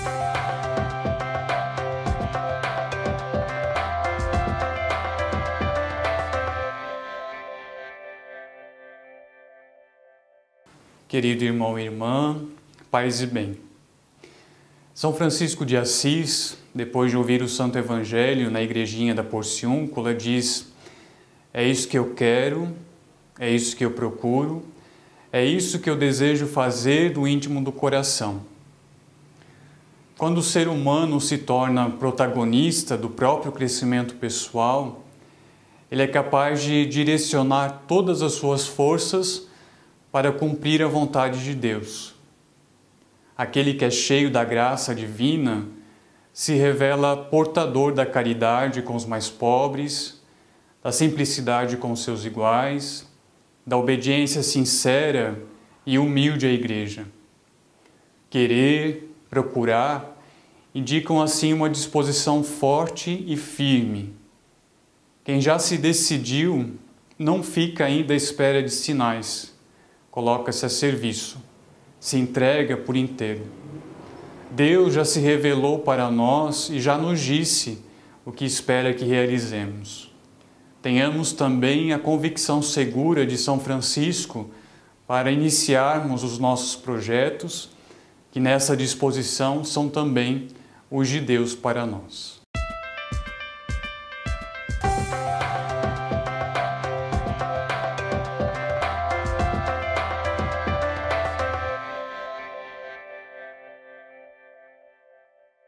Querido irmão e irmã, paz e bem. São Francisco de Assis, depois de ouvir o Santo Evangelho na igrejinha da Porciúncula, diz: é isso que eu quero, é isso que eu procuro, é isso que eu desejo fazer do íntimo do coração. Quando o ser humano se torna protagonista do próprio crescimento pessoal, ele é capaz de direcionar todas as suas forças para cumprir a vontade de Deus. Aquele que é cheio da graça divina se revela portador da caridade com os mais pobres, da simplicidade com os seus iguais, da obediência sincera e humilde à Igreja. Querer, procurar, indicam assim uma disposição forte e firme. Quem já se decidiu não fica ainda à espera de sinais. Coloca-se a serviço, se entrega por inteiro. Deus já se revelou para nós e já nos disse o que espera que realizemos. Tenhamos também a convicção segura de São Francisco para iniciarmos os nossos projetos, que nessa disposição são também os de Deus para nós.